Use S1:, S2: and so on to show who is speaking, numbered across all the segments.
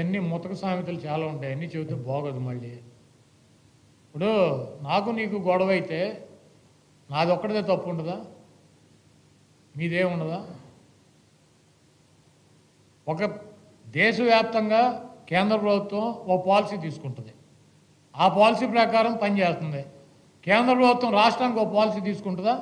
S1: అవన్నీ ముతక సామెతలు చాలా ఉంటాయి, అన్నీ చెబితే బాగోదు మళ్ళీ. ఇప్పుడు నాకు నీకు గొడవ అయితే నాది ఒక్కడిదే తప్పు ఉండదా, మీదేముండదా? ఒక దేశవ్యాప్తంగా కేంద్ర ప్రభుత్వం ఒక పాలసీ తీసుకుంటుంది, ఆ పాలసీ ప్రకారం పనిచేస్తుంది. కేంద్ర ప్రభుత్వం రాష్ట్రానికి ఒక పాలసీ తీసుకుంటుందా?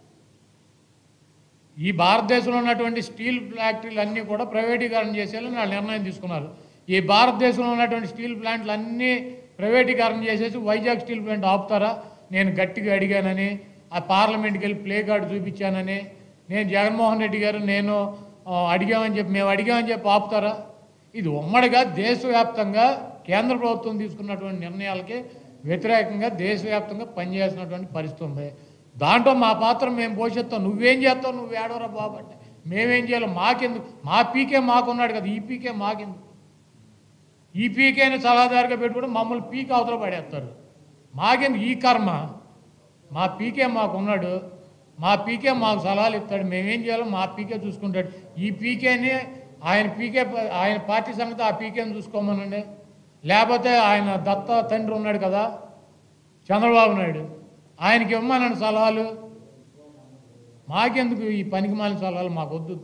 S1: ఈ భారతదేశంలో ఉన్నటువంటి స్టీల్ ఫ్యాక్టరీలు అన్నీ కూడా ప్రైవేటీకరణ చేసేయాలని వాళ్ళు నిర్ణయం తీసుకున్నారు. ఈ భారతదేశంలో ఉన్నటువంటి స్టీల్ ప్లాంట్లు అన్నీ ప్రైవేటీకరణ చేసేసి వైజాగ్ స్టీల్ ప్లాంట్ ఆపుతారా? నేను గట్టిగా అడిగానని, ఆ పార్లమెంట్కి వెళ్ళి ప్లే కార్డు చూపించానని, నేను జగన్మోహన్ రెడ్డి గారు నేను అడిగామని చెప్పి మేము అడిగామని చెప్పి ఆపుతారా? ఇది ఉమ్మడిగా దేశవ్యాప్తంగా కేంద్ర ప్రభుత్వం తీసుకున్నటువంటి నిర్ణయాలకి వ్యతిరేకంగా దేశవ్యాప్తంగా పనిచేసినటువంటి పరిస్థితి ఉంది. దాంట్లో మా పాత్ర మేము పోషిస్తాం, నువ్వేం చేస్తావు, నువ్వు ఏడవరా బాబు అంటే మేమేం చేయాలి, మాకెందుకు? మా పీకే మాకున్నాడు కదా, ఈ పీకే మాకెందుకు? ఈ పీకేని సలహాదారుగా పెట్టుకుంటే మమ్మల్ని పీకే అవతల పడేస్తారు, మాకెందుకు ఈ కర్మ? మా పీకే మాకున్నాడు, మా పీకే మాకు సలహాలు ఇస్తాడు, మేమేం చేయాలో మా పీకే చూసుకుంటాడు. ఈ పీకేని ఆయన పార్టీ సంగతి ఆ పీకేని చూసుకోమనండి. లేకపోతే ఆయన దత్త తండ్రి ఉన్నాడు కదా చంద్రబాబు నాయుడు, ఆయనకి ఇవ్వమనండి సలహాలు. మాకెందుకు ఈ పనికి మాలిన సలహాలు, మాకు వద్దు.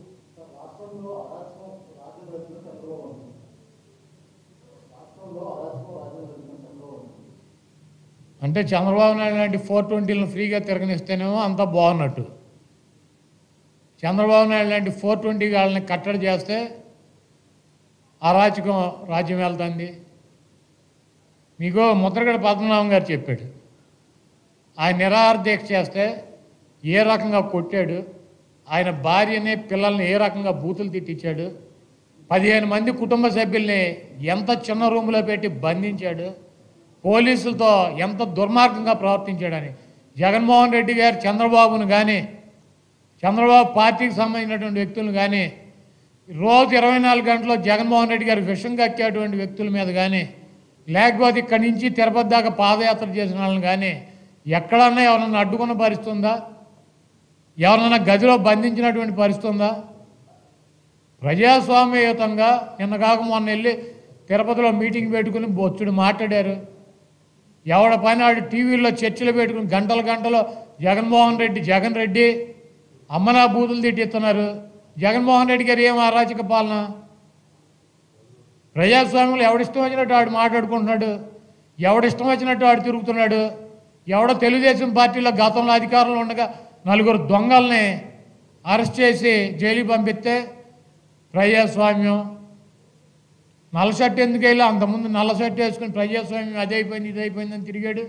S1: అంటే చంద్రబాబు నాయుడు లాంటి 420లను ఫ్రీగా తిరగనిస్తేనేమో అంతా బాగున్నట్టు, చంద్రబాబు నాయుడు లాంటి 420 వాళ్ళని కట్టడి చేస్తే అరాచకం రాజ్యం వెళ్తుంది. మీకు ముద్రగడ పద్మనాభం గారు చెప్పాడు, ఆయన నిరాహార దీక్ష చేస్తే ఏ రకంగా కొట్టాడు, ఆయన భార్యని పిల్లల్ని ఏ రకంగా బూతులు తిట్టించాడు, 15 మంది కుటుంబ సభ్యుల్ని ఎంత చిన్న రూములో పెట్టి బంధించాడు, పోలీసులతో ఎంత దుర్మార్గంగా ప్రవర్తించాడని. జగన్మోహన్ రెడ్డి గారు చంద్రబాబును కానీ చంద్రబాబు పార్టీకి సంబంధించినటువంటి వ్యక్తులను కానీ రోజు 24 గంటల్లో జగన్మోహన్ రెడ్డి గారు విషం కక్కేటువంటి వ్యక్తుల మీద కానీ, లేకపోతే ఇక్కడి నుంచి తిరుపతి దాకా పాదయాత్ర చేసిన వాళ్ళని కానీ ఎక్కడన్నా ఎవరన్నా అడ్డుకున్న పరిస్థితి ఉందా? ఎవరన్నా గదిలో బంధించినటువంటి పరిస్థితి ఉందా? ప్రజాస్వామ్యయుతంగా నిన్న కాక మొన్న వెళ్ళి తిరుపతిలో మీటింగ్ పెట్టుకుని బొచ్చుడు మాట్లాడారు. ఎవడ పైన వాడు టీవీల్లో చర్చలు పెట్టుకుని గంటలు జగన్ రెడ్డి అమ్మనా బూతులు తిట్టిస్తున్నారు. జగన్మోహన్ రెడ్డి గారు ఏం అరాచక పాలన? ప్రజాస్వామ్యంలో ఎవడిష్టం వచ్చినట్టు వాడు మాట్లాడుకుంటున్నాడు, ఎవడిష్టం వచ్చినట్టు వాడు తిరుగుతున్నాడు. ఎవడో తెలుగుదేశం పార్టీలో గతంలో అధికారంలో ఉండగా 4 దొంగల్ని అరెస్ట్ చేసి జైలుకి పంపిస్తే ప్రజాస్వామ్యం. నల్ల షర్ట్ ఎందుకు వెళ్ళి అంతకుముందు నల్ల షర్ట్ వేసుకుని ప్రజాస్వామ్యం అది అయిపోయింది ఇది అయిపోయిందని తిరిగాడు.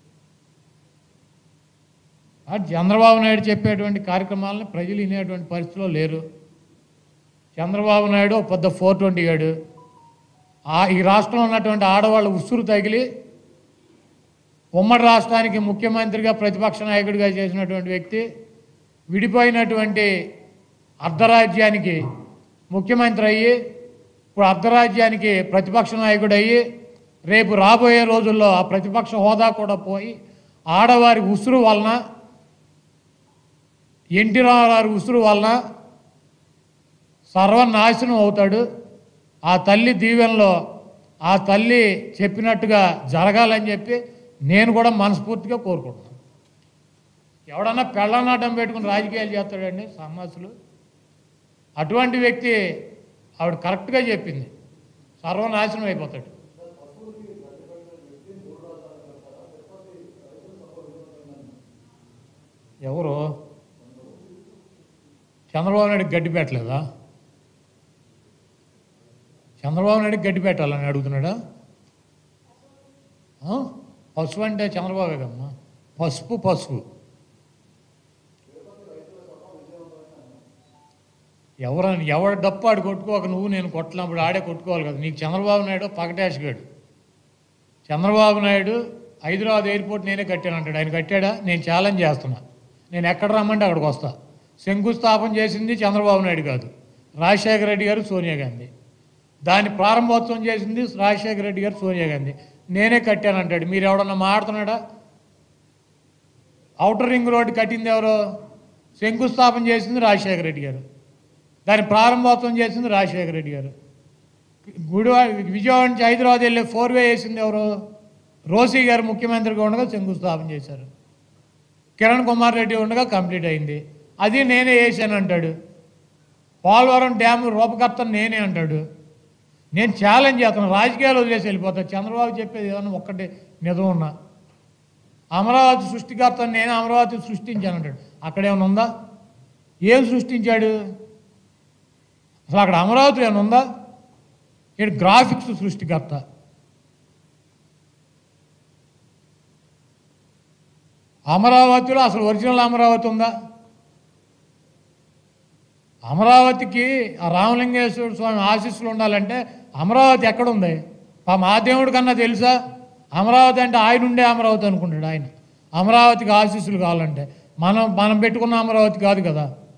S1: చంద్రబాబు నాయుడు చెప్పేటువంటి కార్యక్రమాలను ప్రజలు వినేటువంటి పరిస్థితిలో లేరు. చంద్రబాబు నాయుడు పెద్ద 420 గాడు. ఈ రాష్ట్రంలో ఉన్నటువంటి ఆడవాళ్ళు ఉసురు తగిలి ఉమ్మడి రాష్ట్రానికి ముఖ్యమంత్రిగా ప్రతిపక్ష నాయకుడిగా చేసినటువంటి వ్యక్తి, విడిపోయినటువంటి అర్ధరాజ్యానికి ముఖ్యమంత్రి అయ్యి ఇప్పుడు అర్ధరాజ్యానికి ప్రతిపక్ష నాయకుడు అయ్యి రేపు రాబోయే రోజుల్లో ఆ ప్రతిపక్ష హోదా కూడా పోయి ఆడవారి ఉసురు వలన, ఎన్టీ రామారావు ఉసురు వలన సర్వనాశనం అవుతాడు. ఆ తల్లి దీవెనలో ఆ తల్లి చెప్పినట్టుగా జరగాలని చెప్పి నేను కూడా మనస్ఫూర్తిగా కోరుకుంటున్నాను. ఎవడన్నా పెళ్ళనాటం పెట్టుకుని రాజకీయాలు చేస్తాడండి సన్నాసులు? అటువంటి వ్యక్తి ఆవిడ కరెక్ట్గా చెప్పింది, సర్వనాశనం అయిపోతాడు. ఎవరు? చంద్రబాబు నాయుడికి గడ్డి పెట్టలేదా? చంద్రబాబు నాయుడికి గడ్డి పెట్టాలని అడుగుతున్నాడా? పసుపు అంటే చంద్రబాబు కదమ్మా, పసుపు. ఎవడు డప్పు ఆడు కొట్టుకోక నువ్వు నేను కొట్టినప్పుడు ఆడే కొట్టుకోవాలి కదా. నీకు చంద్రబాబు నాయుడు పకటేషగాడు. చంద్రబాబు నాయుడు హైదరాబాద్ ఎయిర్పోర్ట్ నేనే కట్టానంటాడు. ఆయన కట్టాడా? నేను ఛాలెంజ్ చేస్తున్నా, నేను ఎక్కడ రమ్మంటే అక్కడికి వస్తా. శంకుస్థాపన చేసింది చంద్రబాబు నాయుడు కాదు, రాజశేఖర రెడ్డి గారు, సోనియా గాంధీ. దాన్ని ప్రారంభోత్సవం చేసింది రాజశేఖర రెడ్డి గారు, సోనియా గాంధీ. నేనే కట్టానంటాడు. మీరు ఎవడన్నా మాట్లాడుతున్నాడా? ఔటర్ రింగ్ రోడ్డు కట్టింది ఎవరో? శంకుస్థాపన చేసింది రాజశేఖర రెడ్డి గారు, దాన్ని ప్రారంభోత్సవం చేసింది రాజశేఖర రెడ్డి గారు. విజయవాడ నుంచి హైదరాబాద్ వెళ్ళే 4 వే వేసింది ఎవరు? రోసీ గారు ముఖ్యమంత్రిగా ఉండగా శంకుస్థాపన చేశారు. కిరణ్ కుమార్ రెడ్డి ఉండగా కంప్లీట్ అయింది. అది నేనే వేసాను అంటాడు. పోలవరం డ్యాము రూపకర్తను నేనే అంటాడు. నేను ఛాలెంజ్ చేస్తాను, రాజకీయాలు వదిలేసి వెళ్ళిపోతాను. చంద్రబాబు చెప్పేది ఏదన్నా ఒక్కటి నిజం ఉన్నా, అమరావతి సృష్టికర్తను నేనే అమరావతి సృష్టించాను అంటాడు. అక్కడేమైనా ఉందా? ఏం సృష్టించాడు అసలు? అక్కడ అమరావతి ఏమైనా ఉందా? ఇక్కడ గ్రాఫిక్స్ సృష్టికర్త. అమరావతిలో అసలు ఒరిజినల్ అమరావతి ఉందా? అమరావతికి ఆ రామలింగేశ్వర స్వామి ఆశీస్సులు ఉండాలంటే అమరావతి ఎక్కడుంది? మా దేవుడి కన్నా తెలుసా? అమరావతి అంటే ఆయన ఉండే అమరావతి అనుకుంటాడు ఆయన. అమరావతికి ఆశీస్సులు కావాలంటే మనం పెట్టుకున్న అమరావతి కాదు కదా.